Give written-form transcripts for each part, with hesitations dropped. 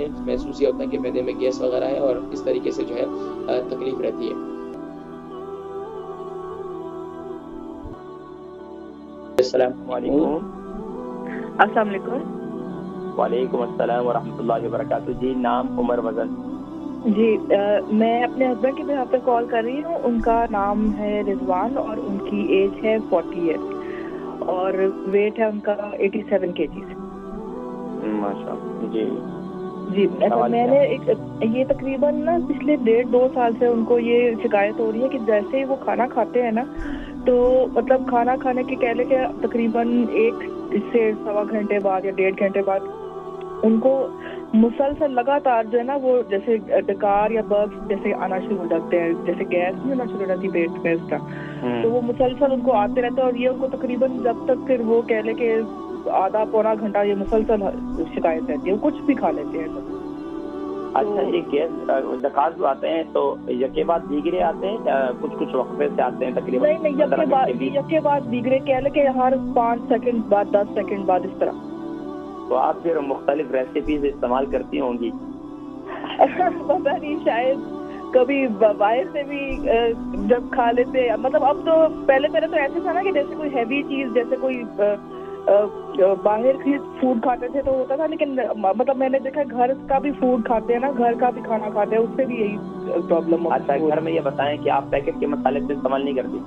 हैं, महसूस ये होता है कि मैदे में गैस वगैरह है और इस तरीके से जो है तकलीफ रहती है। अस्सलाम वालेकुम। अस्सलाम वालेकुम। वालेकुम अस्सलाम व रहमतुल्लाहि व बरकातुहू। जी, नाम, उम्र, वजन? जी, मैं अपने हस्बैंड के बिहाफ पे कॉल कर रही हूँ। उनका नाम है रिजवान और उनकी एज है 40 ईयर्स और वेट है उनका 87 kg। माशाअल्लाह। जी जी, मैंने ये तकरीबन ना पिछले 1.5-2 साल से उनको ये शिकायत हो रही है कि जैसे ही वो खाना खाते हैं ना, तो मतलब खाना खाने के कहले के तकरीबन 1 से 1.25 घंटे बाद या 1.5 घंटे बाद उनको मुसलसल लगातार जो है ना वो जैसे डकार या बर्फ जैसे आना शुरू हो जाते हैं, जैसे गैस नहीं होना शुरू हो जाती पेट में उसका, तो वो मुसलसल उनको आते रहते हैं और ये उनको तकरीबन जब तक फिर वो कह ले कि आधा पौना घंटा ये मुसलसल शिकायत रहती है, वो कुछ भी खा लेते हैं तो। अच्छा, ये गैस डकार जो आते हैं तो यके बाद दीगरे आते हैं या कुछ कुछ वक्फे से आते हैं तकरीबन? नहीं, यके बाद दीगरे कह ले कि हर 5 सेकंड बाद 10 सेकंड बाद इस तरह। तो आप फिर मुख्तलिफ रेसिपीज इस्तेमाल करती होंगी? पता नहीं, शायद कभी बाहर से भी जब खा लेते, मतलब अब तो पहले तो ऐसे था ना कि जैसे कोई हैवी चीज, जैसे कोई बाहर की फूड खाते थे तो होता था, लेकिन मतलब मैंने देखा घर का भी फूड खाते हैं ना, घर का भी खाना खाते हैं, उससे भी यही प्रॉब्लम। अच्छा, घर में ये बताएं कि आप पैकेट के मसाले तो इस्तेमाल नहीं करती?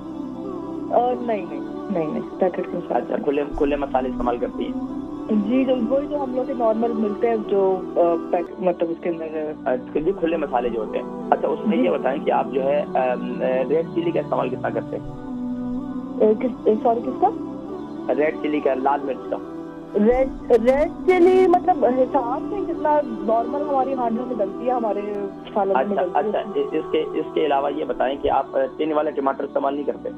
नहीं, पैकेट के मसाले। अच्छा, खुले मसाले इस्तेमाल करती हैं? जी, वही जो हम लोग के नॉर्मल मिलते हैं जो मतलब उसके अंदर जी, खुले मसाले जो होते हैं। अच्छा, उसमें ये बताएं कि आप जो है रेड चिली का इस्तेमाल कितना करते हैं? किसका? रेड चिली का, लाल मिर्च का। रेड चिली मतलब हिसाब से जितना नॉर्मल हमारी हांडियों में डलती है, हमारे सालों में डलती है। अच्छा, इसके अलावा ये बताएं कि आप चीनी वाले टमाटर इस्तेमाल नहीं करते?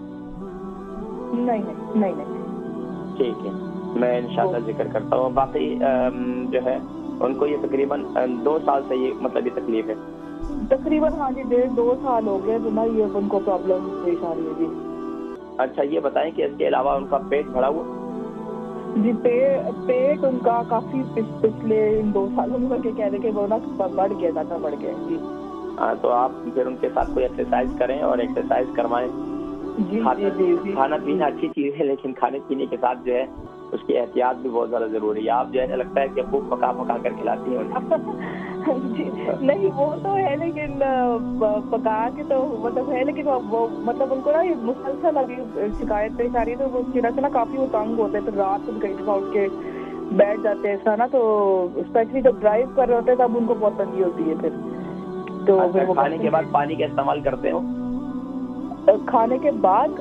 नहीं। ठीक है, मैं इंशाल्लाह जिक्र करता हूँ। बाकी जो है उनको ये तकरीबन 2 साल से ये मतलब ये तकलीफ है तकरीबन। हाँ जी, 1.5-2 साल हो गए जो ना ये उनको प्रॉब्लम पेश आ रही है जी। अच्छा, ये बताएं कि इसके अलावा उनका पेट भरा हुआ? जी, पेट उनका काफी पिछले 2 सालों में कह रहे कि वो ना बढ़ गया जी। हाँ, तो आप फिर उनके साथ कोई एक्सरसाइज करें और एक्सरसाइज करवाएं। जी। खाना पीना अच्छी चीज है, लेकिन खाने पीने के साथ जो है उसकी एहतियात भी बहुत ज्यादा जरूरी है। आप जो है लगता है कि खूब पका कर खिलाती हैं जी, नहीं वो तो है, लेकिन पका के तो मतलब है, लेकिन वो मतलब उनको ना ये मुसलसल अभी शिकायत पेश आ रही है, तो वो चिरा से ना काफी वो तंग होते हैं, तो रात को कई दफा उठ के बैठ जाते हैं ऐसा ना, तो स्पेशली जब ड्राइव कर रहे होते हैं तब उनको बहुत तंगी होती है फिर। तो अच्छा, खाने के बाद पानी का इस्तेमाल करते हो? खाने के बाद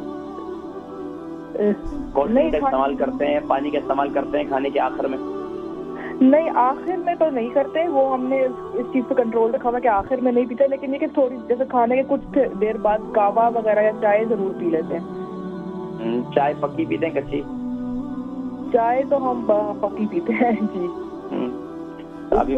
कोल्ड ड्रिंक का इस्तेमाल करते हैं, पानी का इस्तेमाल करते हैं खाने के आखिर में? नहीं, आखिर में तो नहीं करते, वो हमने इस चीज पे कंट्रोल रखा हुआ कि आखिर में नहीं पीते, लेकिन ये कि थोड़ी जैसे खाने के कुछ देर बाद कावा वगैरह या चाय जरूर पी लेते हैं। चाय पक्की पीते हैं कच्ची? चाय तो हम पक्की पीते हैं जी। अभी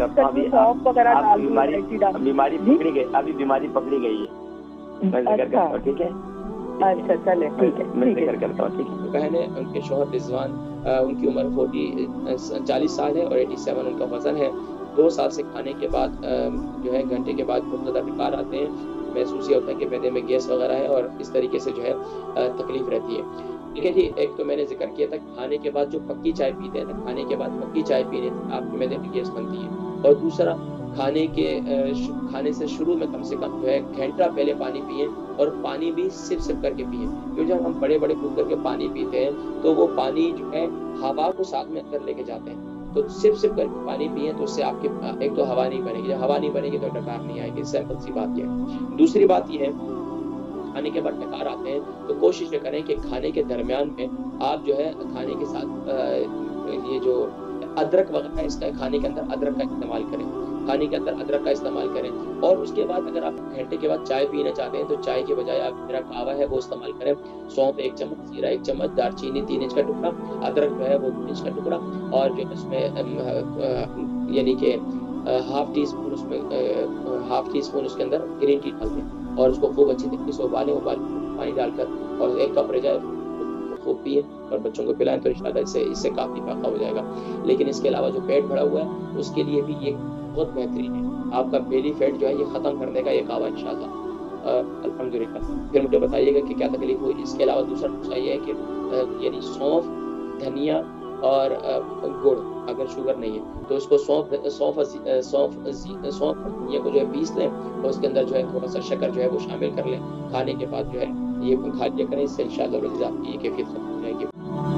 बीमारी पकड़ी गई है, मैं जिक्र करता हूं, ठीक है? अच्छा, चले, ठीक है, मैं जिक्र करता हूँ, ठीक है? बहन है, उनके शौहर रिजवान, उनकी उम्र 40 साल है और 87 उनका वजन है। 2 साल से खाने के बाद जो है घंटे के बाद बहुत ज़्यादा डकार आते हैं, महसूस ये होता है कि मैदे में गैस वगैरह है और इस तरीके से जो है तकलीफ रहती है। ठीक है जी, एक तो मैंने जिक्र किया था खाने के बाद जो पक्की चाय पीते हैं ना, खाने के बाद पक्की चाय पीने से आपके मैदे में गैस बनती है। और दूसरा, खाने से शुरू में कम से कम जो है घंटा पहले पानी पिए और पानी भी सिप करके पिए, क्योंकि जब हम बड़े कुकर के पानी पीते हैं तो वो पानी जो है हवा को साथ में अंदर लेके जाते हैं, तो सिप करके पानी पिए तो उससे आपके एक तो हवा नहीं बनेगी, जब हवा नहीं बनेगी तो डकार नहीं आएगी, सिंपल सी बात ये है। दूसरी बात ये है, खाने के बाद डकार आते हैं तो कोशिश करें कि खाने के दरमियान में आप जो है खाने के साथ ये जो अदरक वगैरह इसका खाने के अंदर अदरक का इस्तेमाल करें, खाने के अंदर अदरक का इस्तेमाल करें। और उसके बाद अगर आप घंटे के बाद चाय पीना चाहते हैं तो चाय के बजाय आप मेरा कावा है वो इस्तेमाल करें। सौंफ 1 चम्मच, जीरा 1 चम्मच, दालचीनी 3 इंच का टुकड़ा, अदरक जो है वो 3 इंच का टुकड़ा, और जो इसमें यानी कि हाफ टी स्पून उसके अंदर ग्रीन टी डाल दें और उसको खूब अच्छी तरीके से उबालें, पानी डालकर, और 1 कप रह जाए खूब पिए और बच्चों को पिलाएं, तो इंशाल्लाह इससे काफ़ी फ़ायदा हो जाएगा। लेकिन इसके अलावा जो पेट भरा हुआ है, उसके लिए भी ये बहुत बेहतरीन है। आपका बेली फैट जो है ये ख़त्म करने का ये कावा इंशाल्लाह। अल्हम्दुलिल्लाह। फिर मुझे बताइएगा कि क्या तकलीफ हुई। इसके अलावा दूसरा नुस्खा ये है कि यानी सौंफ, धनिया और गुड़, अगर शुगर नहीं है तो उसको सौंफ और धनिया को जो है पीस लें और उसके अंदर जो है थोड़ा सा शक्कर जो है वो शामिल कर लें। खाने के बाद जो है ये खा लिया करें, इससे इंशाअल्लाह आपकी ये कैफियत खत्म हो जाएगी।